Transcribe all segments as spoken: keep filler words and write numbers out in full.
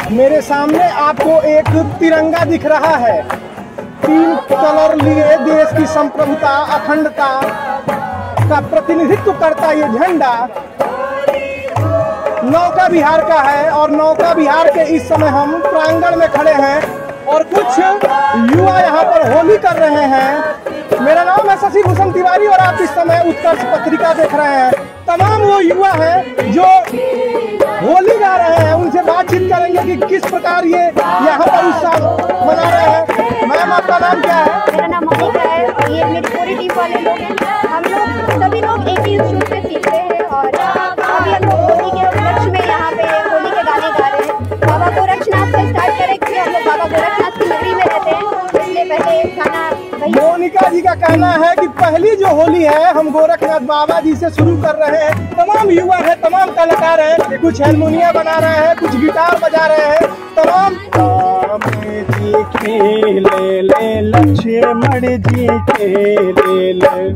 मेरे सामने आपको एक तिरंगा दिख रहा है। तीन कलर लिए देश की संप्रभुता अखंडता का प्रतिनिधित्व करता ये झंडा नौका विहार का है और नौका विहार के इस समय हम प्रांगण में खड़े हैं और कुछ युवा यहाँ पर होली कर रहे हैं। मेरा नाम है शशि भूषण तिवारी और आप इस समय उत्कर्ष पत्रिका देख रहे हैं। तमाम वो युवा हैं जो होली गा रहे हैं, उनसे बातचीत करेंगे कि किस प्रकार ये यहाँ पर उत्साह मना रहे हैं। मैम, आपका नाम क्या है? मेरा नाम मोनिका है और ये मेरी पूरी टीम वाले लोग हैं। हम लोग सभी लोग एक ही इंस्टीट्यूट से सीखते हैं और अभी हम लोग होली के उपलक्ष्य में यहाँ पे होली के गाने गा रहे हैं। बाबा गोरक्षनाथ से स्टार्ट करें क्योंकि हम लोग बाबा गोरक्षनाथ की नगरी में रहते हैं, इसलिए पहले गाना। मोनिका जी का कहना है कि पहली जो होली है हम गोरखनाथ बाबा जी से शुरू कर रहे हैं। तमाम युवा है, तमाम कलाकार हैं, कुछ हारमोनिया बना रहे हैं, कुछ गिटार बजा रहे हैं। तमाम जी खेले ले लक्ष्मण जी खेले ले,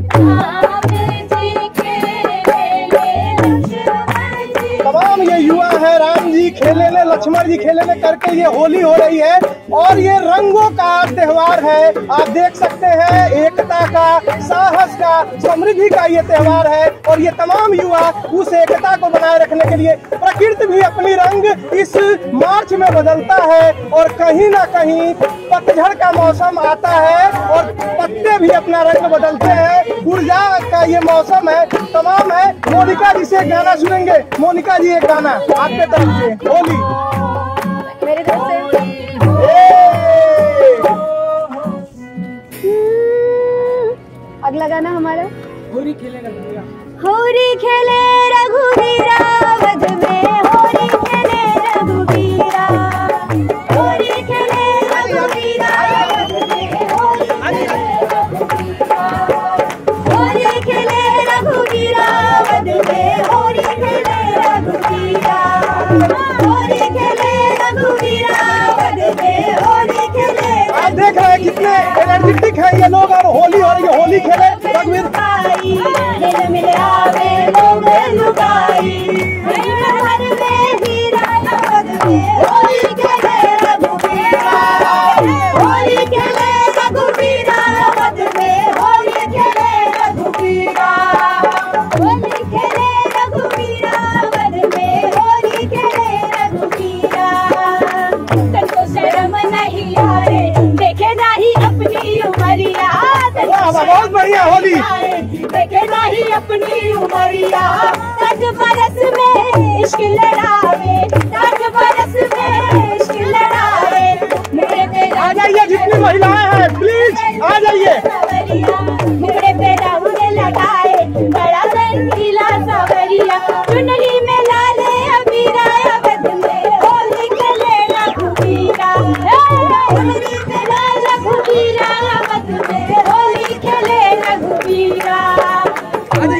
तमाम ये युवा है। राम जी खेले ले लक्ष्मण जी खेले ले करके ये होली हो रही है और ये रंगों का त्योहार है। आप देख सकते हैं एकता का, साहस का, समृद्धि का ये त्योहार है और ये तमाम युवा उस एकता को बनाए रखने के लिए प्रकृति भी अपनी रंग इस मार्च में बदलता है और कहीं ना कहीं पतझड़ का मौसम आता है और पत्ते भी अपना रंग बदलते हैं। ऊर्जा का ये मौसम है, तमाम है। मोनिका जी से गाना सुनेंगे। मोनिका जी, एक गाना आपके तरफ से होली। मेरे तरफ से अगला गाना हमारा होली खेले रघुवीरा, होली खेले रघुवीरा वध में, होली खेले रघुवीरा, होली खेले रघुवीरा वध में, होली खेले रघुवीरा वध में, होली खेले रघुवीरा, होली खेले रघुवीरा वध में, होली खेले। आप देख रहे हैं कितने एनर्जेटिक है ये लोग और होली हो रही है। होली खेले रघुवीर मिल मिल आवे लोग लुगाई, हर में हीरा नवद में, होली खेले रघुवीरा, होली खेले रघुवीरा वध में, होली खेले रघुवीरा, होली खेले रघुवीरा वध में, होली खेले रघुवीरा। तनको शर्म नहीं आए देखे नहीं अपनी उमरिया, बहुत बढ़िया होली देखे नहीं अपनी उमरिया। दस बरस में इश्क लड़ावे, दस बरस में इश्क लड़ावे, मेरे पे आ जाइए जितनी महिलाएं हैं प्लीज आ जाइए। मेरे पे राहुल लगाए बड़ा रंगीला सवरिया, चुनरी में लाले अबीरा वध में, होली खेले रघुवीरा, चुनरी में लाल रघुवीरा वध में, होली खेले रघुवीरा, होली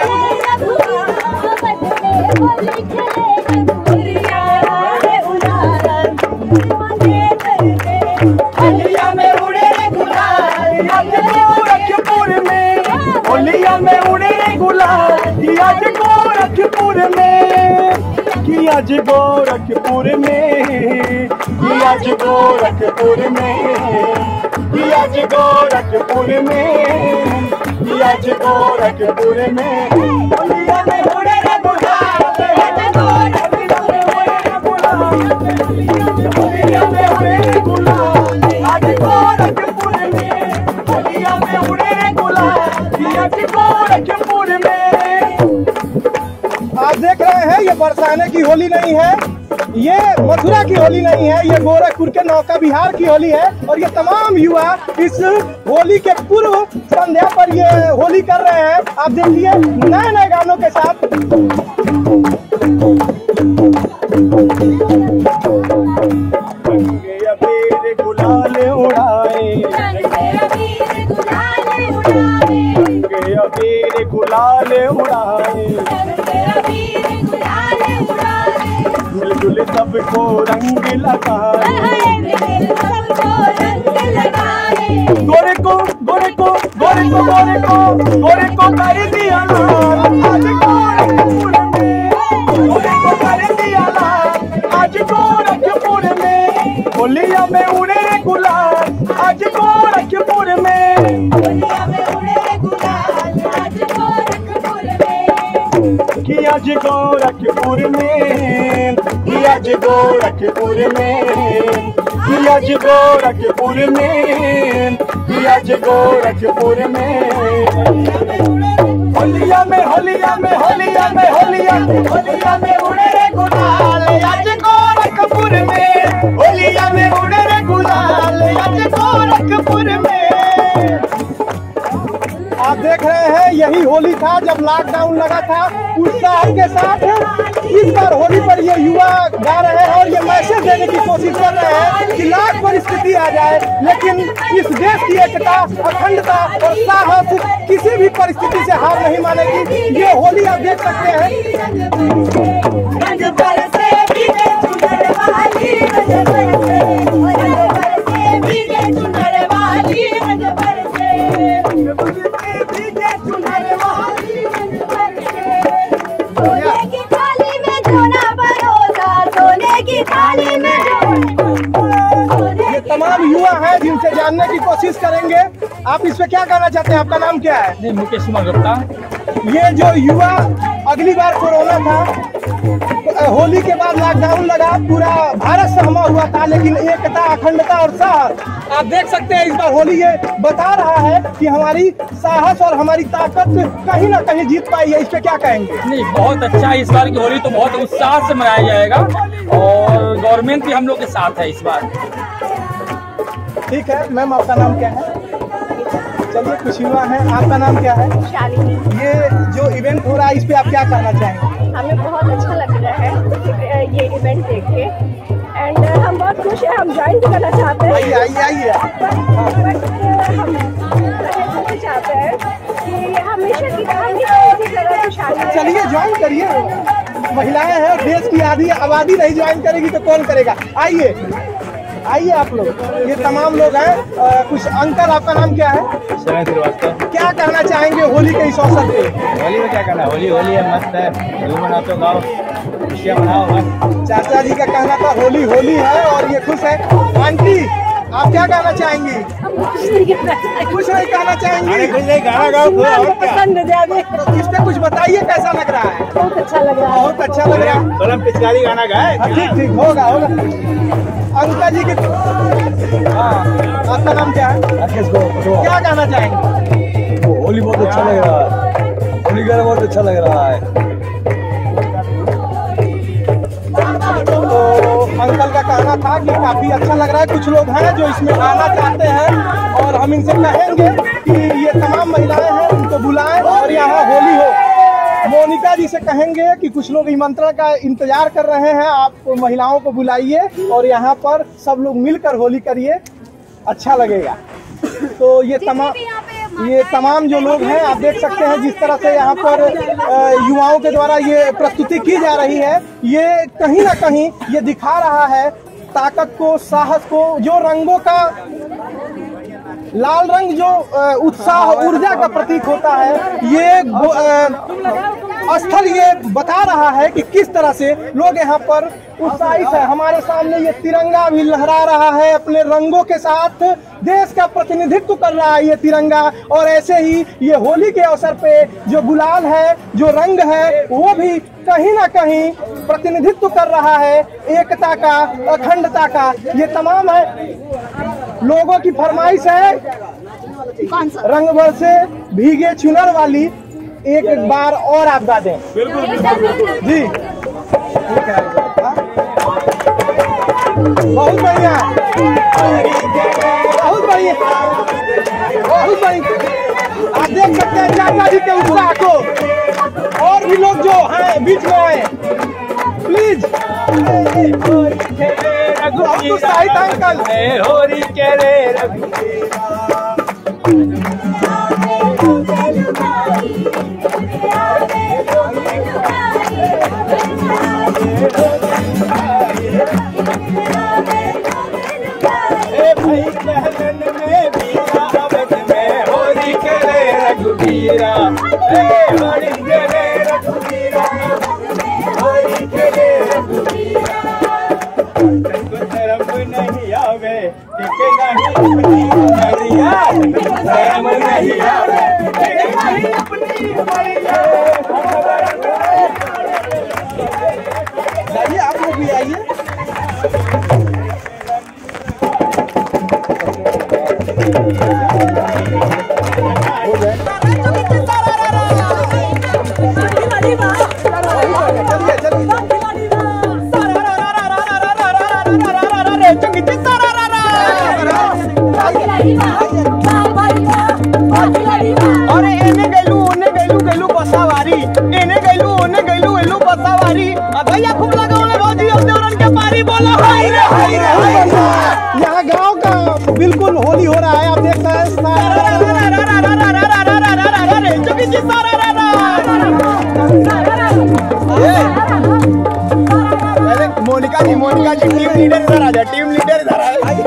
खेले रघुवीरा। होलिया में उड़े गुलाल गोरखपुर में, होलिया में उड़े गुलाल आज गोरखपुर में, कि आज गोरखपुर में, कि आज गोरखपुर में, कि आज गोरखपुर में, कि आज गोरखपुर में। होलिया में उड़े गुलाल, होलिया में उड़े गुलाल आज गोरखपुर में, होलिया में उड़े गुलाल आज गोरखपुर में। आप देख रहे हैं ये बरसाने की होली नहीं है, ये मथुरा की होली नहीं है, ये गोरखपुर के नौका विहार की होली है और ये तमाम युवा इस होली के पूर्व संध्या पर ये होली कर रहे हैं। आप देखिए नए नए गानों के साथ। अबीर गुलाल उड़ाए, अबीर गुलाल उड़ाए, मिलजुल सबको रंग लगाए, गोरे को गोरे को गोरे को गोरे को गोरे को कर दिया लाल आज गोरखपुर में, गोरे को कर दिया लाल आज गोरखपुर होलिया में उड़े रे गुलाल आज गोरखपुर में, होलिया में उड़े रे गुलाल आज गोरखपुर में, कि आज गोरखपुर में, कि आज गोरखपुर में, कि आज गोरखपुर में, कि आज गोरखपुर में, होलिया में होलिया में होलिया में होलिया होलिया में उड़े रे गुलाल आज गोरखपुर में, होलिया में उड़े रे गुलाल आज गोरखपुर में। आप देख रहे हैं यही होली था जब लॉकडाउन लगा था, उत्साह के साथ इस बार होली पर ये युवा गा रहे हैं और ये मैसेज देने की कोशिश कर रहे हैं कि लाख परिस्थिति आ जाए लेकिन इस देश की एकता, अखंडता और साहस किसी भी परिस्थिति से हार नहीं मानेगी। ये होली आप देख सकते हैं। ये तमाम युवा हैं जिनसे जानने की कोशिश करेंगे। आप इस पे क्या कहना चाहते हैं? आपका नाम क्या है? मुकेश कुमार गुप्ता। ये जो युवा अगली बार कोरोना था, होली के बाद लॉकडाउन लगा, पूरा भारत सहमा हुआ था, लेकिन एकता, अखंडता और साहस आप देख सकते हैं इस बार होली ये बता रहा है कि हमारी साहस और हमारी ताकत कहीं ना कहीं जीत पाई है। इस पे क्या कहेंगे? नहीं, बहुत अच्छा है। इस बार की होली तो बहुत उत्साह से मनाया जाएगा और गवर्नमेंट भी हम लोग के साथ है इस बार। ठीक है मैम, आपका नाम क्या है? चलिए कुछ युवा है, आपका नाम क्या है? शालिनी। ये जो इवेंट हो रहा है इस पे आप क्या कहना चाहेंगे? हमें बहुत अच्छा लग रहा है ये इवेंट देख के एंड हम बहुत खुश हैं। हम ज्वाइन भी करना चाहते हैं। आइए आइए आइए। हम कहना चाहते हैं कि हमेशा की कहानी इसी तरह की शादी। चलिए ज्वाइन करिए, महिलाएं हैं, देश की आधी आबादी नहीं ज्वाइन करेगी तो कौन करेगा? आइए आइए आप लोग, ये तमाम लोग हैं। आ, कुछ अंकल, आपका नाम क्या है? शरण श्रीवास्तव। क्या कहना चाहेंगे होली के इस अवसर पे? होली में क्या करना है? होली होली है, मस्त है, धूम मनाओ तो गाओ, खुशियाँ मनाओ बस। चाचा जी का कहना था होली होली है और ये खुश है। आंटी, आप क्या कहना चाहेंगी? कुछ नहीं कहना चाहेंगी? गाना गाओ, पसंद है। इस पे कुछ बताइए, कैसा लग रहा है? बहुत अच्छा लग रहा है। बहुत अच्छा लग रहा है। बलम पिचकारी गाना गाए। ठीक ठीक, होगा होगा। अंकल जी के, हाँ, आपका नाम क्या है? क्या कहना चाहेंगे? होली बहुत अच्छा लग रहा है, होली गाना बहुत अच्छा लग रहा है। तो अंकल का कहना था कि काफी अच्छा लग रहा है। कुछ लोग हैं जो इसमें आना चाहते हैं और हम इनसे कहेंगे कि ये तमाम महिलाएं हैं उनको बुलाएं और यहाँ होली हो। मोनिका जी से कहेंगे कि कुछ लोग निमंत्रण का इंतजार कर रहे हैं, आप महिलाओं को बुलाइए और यहाँ पर सब लोग मिलकर होली करिए, अच्छा लगेगा। तो ये तमाम ये तमाम जो लोग हैं आप देख सकते हैं जिस तरह से यहाँ पर युवाओं के द्वारा ये प्रस्तुति की जा रही है, ये कहीं ना कहीं ये दिखा रहा है ताकत को, साहस को। जो रंगों का लाल रंग जो उत्साह, ऊर्जा का प्रतीक होता है, ये स्थल ये बता रहा है कि किस तरह से लोग यहाँ पर उत्साहित है। हमारे सामने ये तिरंगा भी लहरा रहा है अपने रंगों के साथ, देश का प्रतिनिधित्व कर रहा है ये तिरंगा। और ऐसे ही ये होली के अवसर पे जो गुलाल है, जो रंग है, वो भी कहीं ना कहीं प्रतिनिधित्व कर रहा है एकता का, अखंडता का। ये तमाम है लोगों की फरमाइश है, रंग भर से भीगे चुनर वाली एक बार और आप गा दें। बिल्कुल जी, बहुत बढ़िया, बहुत बढ़िया, बहुत बढ़िया। आप देख सकते हैं चाचा जी के उत्साह को। और भी लोग जो हैं बीच में आए, प्लीज। बहुत उत्साहित अंकल। होली के रे रघुबीरा, होली के रे रघुबीरा, होली के रे रघुबीरा, धर्म नहीं आवे चलिए चलिए। अरे एने गइलू ओने गइलू गइलू बसावारी, एने गइलू ओने गइलू गइलू बसावारी। भैया खूब लगाओ भौजी अब देवरन के पारी बोलो हाय रे हाय रे हाय रे। यहाँ गांव का बिल्कुल होली हो रहा है, आप देख रहे हैं। मोनिका जी मोनिका जी टीम लीडर इधर आ जा, टीम लीडर इधर है।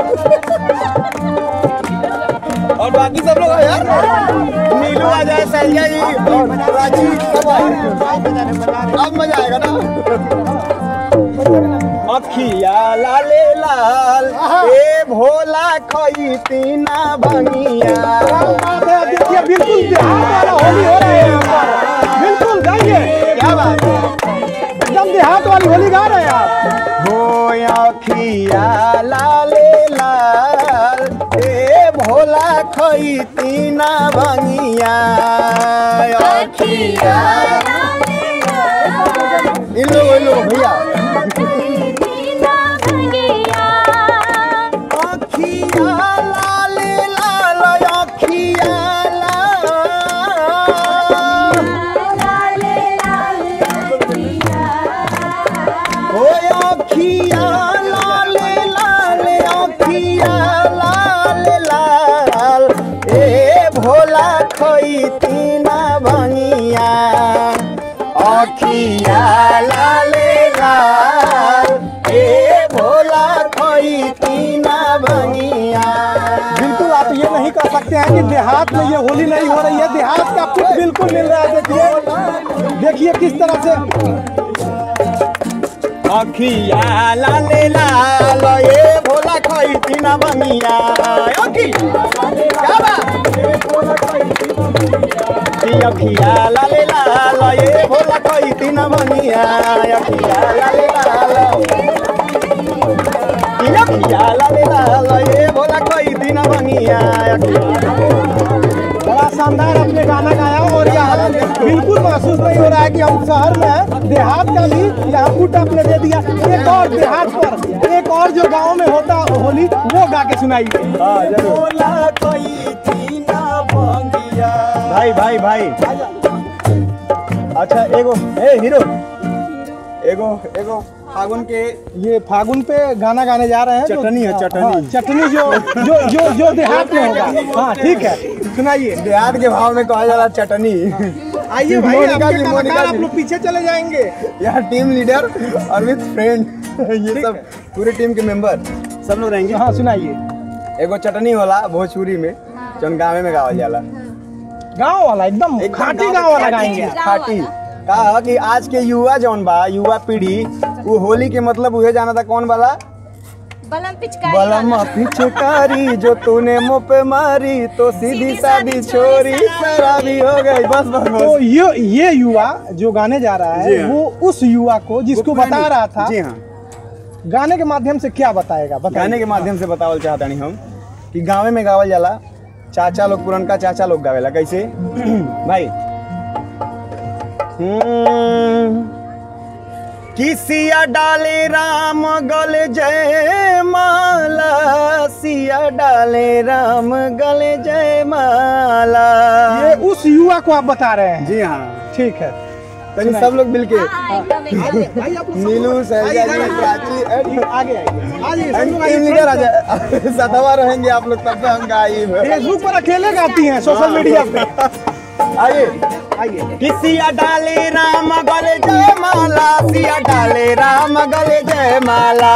और बाकी सब लोग है यार, नीलू आ जाए, सैया जी, राजी सब आए, अब मजा आएगा ना। अखिया लाले लाल ए भोला खोई तीना भंगिया। देखिए बिल्कुल देहात वाला होली हो रहा है यहाँ पर, बिल्कुल गाइए। क्या बात है, एकदम देहात वाली होली गा रहे हैं आप। हो अखिया लाले लाल ए भोला खोई तीना भंगिया। अखिया इन लोग इन लोग भैया अखिया लाले लाल ए भोला खोई तीना भंगिया। बिल्कुल आप ये नहीं कह सकते हैं कि देहात में ये होली नहीं हो रही है, देहात का कुछ बिल्कुल मिल रहा है। देखिए देखिए किस तरह से अखिया लाले लाल ए भोला खोई तीना भंगिया। अखिया लाले लाल ए भोला खोई तीना भंगिया। अखिया लाले लाल अखिया लाले लाल ए भोला खोई तीना भंगिया। बड़ा शानदार अपने गाना गाया और यहाँ बिल्कुल महसूस नहीं हो रहा है कि हम शहर में हैं। देहात का भी यहाँ फुट आपने दे दिया। एक और देहात पर एक और जो गांव में होता होली वो गा के सुनाइए। भाई भाई भाई अच्छा एगो ए हीरो एगो एगो फागुन के ये फागुन पे गाना गाने जा रहे हैं। चटनी है, चटनी। हाँ, चटनी जो जो जो जो देहात में होगा। हाँ ठीक है सुनाइए। देहात के भाव में कहा जा रहा चटनी। आइए भाई मोनिका आपके जी, मोनिका कलाकार जी। आप लोग पीछे चले जाएंगे। यहाँ टीम लीडर और विद फ्रेंड ये सब पूरे टीम के मेंबर सब लोग रहेंगे। हाँ सुनाइए। एगो चटनी होला भोजपुरी में जौन गाँव में गावल जाला, गाँव वाला एकदम खाटी गाँव वाला गाएंगे। खाटी कहा कि आज के युवा जौन बा युवा पीढ़ी वो होली के मतलब उहे जाना था कौन वाला बलम पिचकारी बलम पिचकारी जो तूने मुँह पे मारी तो सीधी सादी छोरी शराबी हो गई। बस बस बस। तो ये ये युवा जो गाने जा रहा जी है हाँ। वो उस युवा को जिसको वो बता रहा था जी हाँ गाने के माध्यम से क्या बताएगा बताइए। गाने के माध्यम से बतावल चाहता नहीं हम कि गाँव में गावल जाला, चाचा लोग पुरनका चाचा लोग गावेला कैसे भाई। किसिया डाले राम गले जय माला, सिया डाले राम गले जय माला। ये उस युवा को आप बता रहे हैं। जी हाँ ठीक है तनी सब लोग मिलके भाई आप लोग नीलू सैया जी प्राची आगे आइए आइए सब लोग टीम लीडर आ आइए। जाए सतवा रहेंगे आप लोग तब पे हम गाइब। फेसबुक पर अकेले गाती हैं सोशल मीडिया पे। आइए आइए किसिया डाले राम गले जय माला, सिया डाले राम गले जय माला।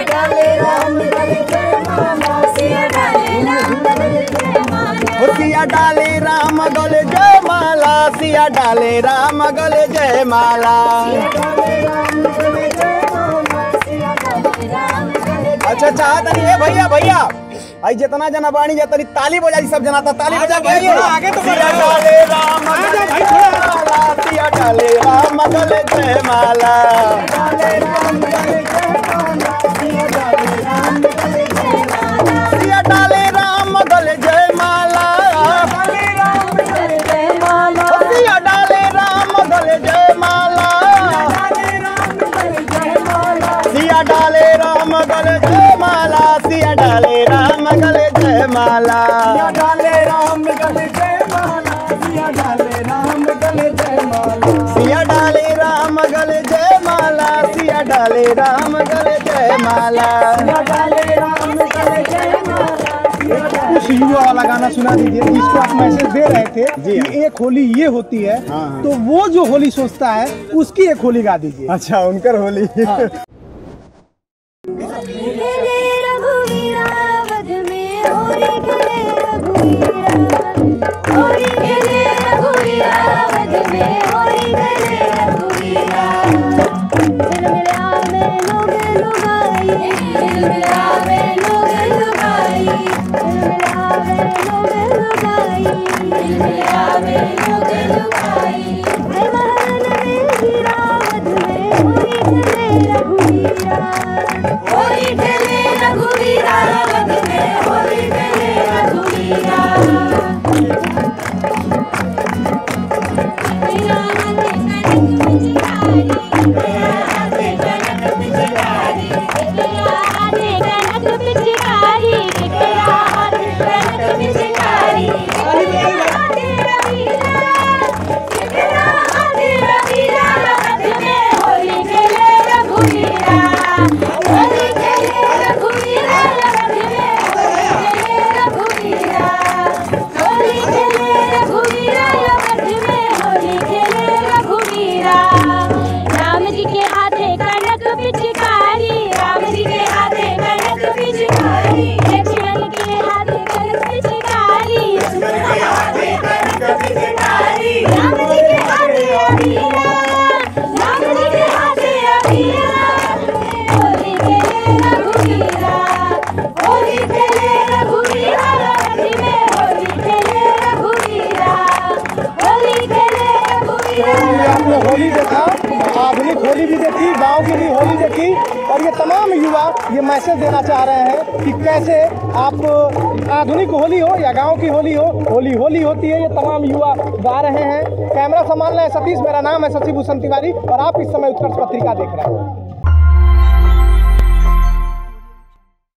सिया डाले राम गले जय माला, सिया डाले राम गले जय माला। अच्छा चाहत नहीं है भैया भैया आई जितना जना बाणी जाता ताली बजा सब जना था ताली बजा के आगे तो सिया डाले राम गले जय माला, सिया डाले राम गले जय माला। सिया डाले राम गले जय माला, सिया डाले राम गले जय माला। डाले राम गले जय माला, सिया डाले राम गले जय माला, सिया डाले राम गले जय माला, सिया डाले राम गले जय माला, सिया डाले राम गले जय माला। सिया डाले राम गले जय माला। कुछ युवा वाला गाना सुना दीजिए जिसको आप मैसेज दे रहे थे कि एक होली ये होती है, हाँ। तो वो जो होली सोचता है उसकी एक होली गा दीजिए। अच्छा, उनकर होली। हाँ। होली देखा, आधुनिक होली भी देखी, गांव की भी होली देखी, और ये तमाम युवा ये मैसेज देना चाह रहे हैं कि कैसे आप आधुनिक होली हो या गांव की होली हो, होली होली होती है। ये तमाम युवा गा रहे हैं। कैमरा संभाल रहे हैं सतीश, मेरा नाम है शशि भूषण तिवारी और आप इस समय उत्कर्ष पत्रिका देख रहे हैं।